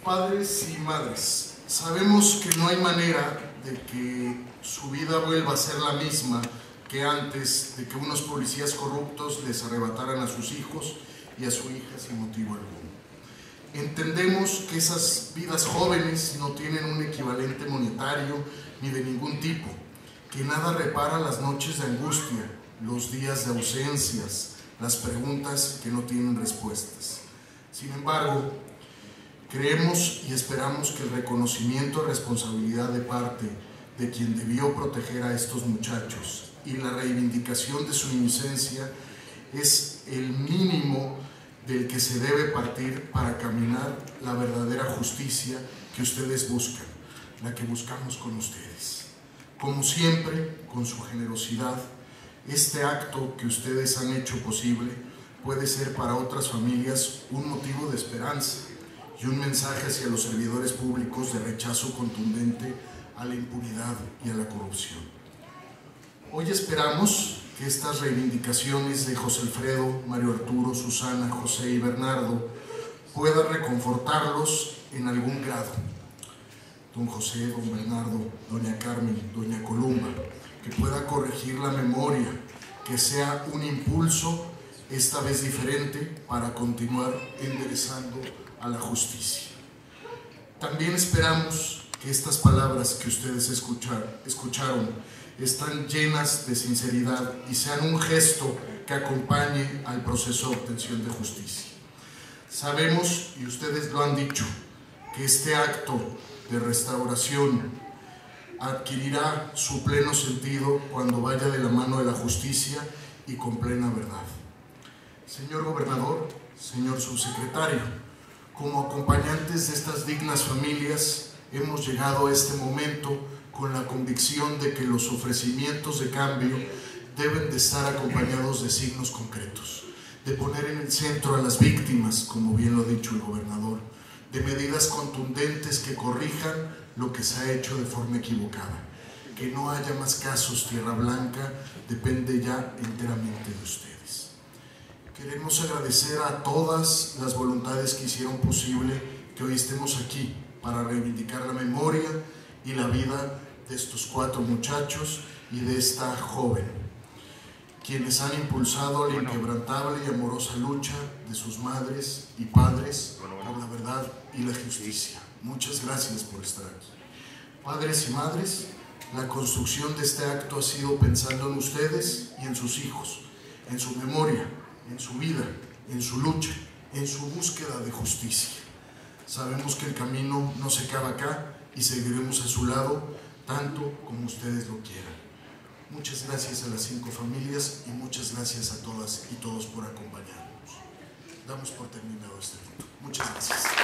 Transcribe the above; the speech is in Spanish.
Padres y madres, sabemos que no hay manera de que su vida vuelva a ser la misma que antes de que unos policías corruptos les arrebataran a sus hijos y a su hija sin motivo alguno. Entendemos que esas vidas jóvenes no tienen un equivalente monetario ni de ningún tipo, que nada repara las noches de angustia, los días de ausencias, las preguntas que no tienen respuestas. Sin embargo, creemos y esperamos que el reconocimiento de responsabilidad de parte de quien debió proteger a estos muchachos y la reivindicación de su inocencia es el mínimo del que se debe partir para caminar la verdadera justicia que ustedes buscan, la que buscamos con ustedes. Como siempre, con su generosidad, este acto que ustedes han hecho posible puede ser para otras familias un motivo de esperanza y un mensaje hacia los servidores públicos de rechazo contundente a la impunidad y a la corrupción. Hoy esperamos que estas reivindicaciones de José Alfredo, Mario Arturo, Susana, José y Bernardo puedan reconfortarlos en algún grado. Don José, don Bernardo, doña Carmen, doña Columba, que pueda corregir la memoria, que sea un impulso, esta vez diferente, para continuar enderezando a la justicia. También esperamos que estas palabras que ustedes escucharon están llenas de sinceridad y sean un gesto que acompañe al proceso de obtención de justicia. Sabemos, y ustedes lo han dicho, que este acto de restauración adquirirá su pleno sentido cuando vaya de la mano de la justicia y con plena verdad. Señor gobernador, señor subsecretario, como acompañantes de estas dignas familias, hemos llegado a este momento con la convicción de que los ofrecimientos de cambio deben de estar acompañados de signos concretos, de poner en el centro a las víctimas, como bien lo ha dicho el gobernador, de medidas contundentes que corrijan lo que se ha hecho de forma equivocada. Que no haya más casos Tierra Blanca depende ya enteramente de ustedes. Queremos agradecer a todas las voluntades que hicieron posible que hoy estemos aquí para reivindicar la memoria y la vida de estos 4 muchachos y de esta joven, quienes han impulsado la inquebrantable y amorosa lucha de sus madres y padres por la verdad y la justicia. Muchas gracias por estar aquí. Padres y madres, la construcción de este acto ha sido pensando en ustedes y en sus hijos, en su memoria, en su vida, en su lucha, en su búsqueda de justicia. Sabemos que el camino no se acaba acá y seguiremos a su lado tanto como ustedes lo quieran. Muchas gracias a las 5 familias y muchas gracias a todas y todos por acompañarnos. Damos por terminado este punto. Muchas gracias.